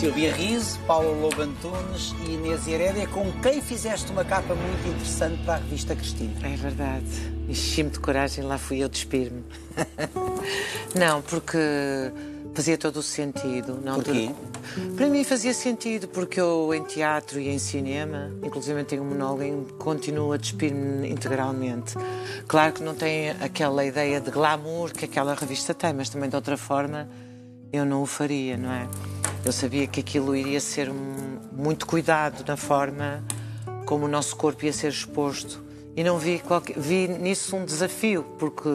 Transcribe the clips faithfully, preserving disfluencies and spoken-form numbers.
Silvia Riso, Paula Lobo Antunes e Inês Herédia, com quem fizeste uma capa muito interessante para a revista Cristina. É verdade. Enchi-me de coragem, lá fui eu despir-me. Não, porque fazia todo o sentido. Não, Porquê? Para mim fazia sentido, porque eu em teatro e em cinema, inclusive tenho um monólogo em que continuo a despir-me integralmente. Claro que não tem aquela ideia de glamour que aquela revista tem, mas também de outra forma eu não o faria, não é? Eu sabia que aquilo iria ser um, muito cuidado na forma como o nosso corpo ia ser exposto. E não vi, qualquer, vi nisso um desafio, porque...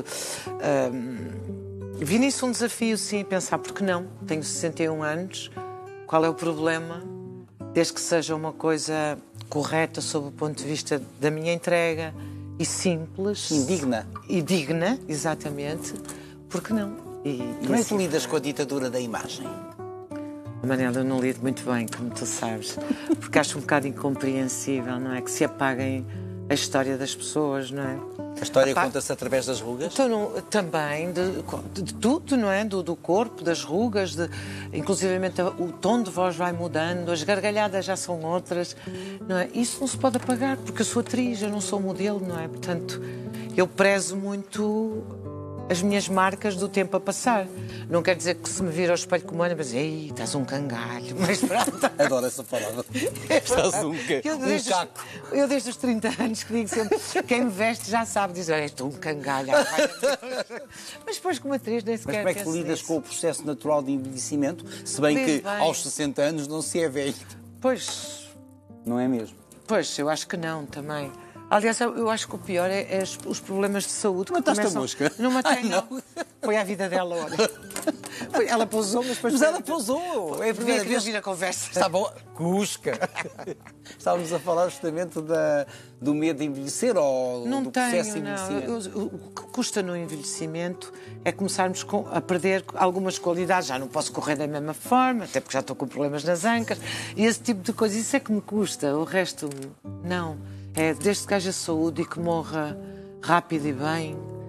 Hum, vi nisso um desafio, sim, pensar, porque não? Tenho sessenta e um anos, qual é o problema? Desde que seja uma coisa correta sob o ponto de vista da minha entrega e simples. E digna. E digna, exatamente. Porque não? E, Como e é que assim lidas foi. com a ditadura da imagem? Manela, eu não lido muito bem, como tu sabes, porque acho um bocado incompreensível, não é? Que se apaguem a história das pessoas, não é? A história Apa... conta-se através das rugas? Então, não, também, de, de, de tudo, não é? Do, do corpo, das rugas, de, inclusivamente o tom de voz vai mudando, as gargalhadas já são outras, não é? Isso não se pode apagar, porque eu sou atriz, eu não sou modelo, não é? Portanto, eu prezo muito as minhas marcas do tempo a passar. Não quer dizer que se me vir ao espelho como Ana, mas ei, estás um cangalho. Mas pronto. Adoro essa palavra. Estás um, ca... eu, desde um caco. Os, eu desde os trinta anos que digo sempre, quem me veste já sabe dizer, és tu um cangalho. Mas depois como atriz nem sequer Mas como é que penso lidas nisso. com o processo natural de envelhecimento, se bem Lido que bem. aos sessenta anos não se é velho? Pois, Não é mesmo? pois, eu acho que não também. Aliás, eu acho que o pior é, é os problemas de saúde. Mataste começam... a mosca? Não matei, Ai, não. não. Foi a vida dela, olha. Foi, ela pousou, mas depois... Mas ela pousou. É a primeira Queria vez. vir a conversa. Está bom. Cusca. Estávamos a falar justamente da, do medo de envelhecer ou Não do processo de tenho, não. envelhecimento. Eu- O que custa no envelhecimento é começarmos com- a perder algumas qualidades. Já não posso correr da mesma forma, até porque já estou com problemas nas ancas. E esse tipo de coisa, isso é que me custa. O resto, não. É desde que haja saúde e que morra rápido e bem.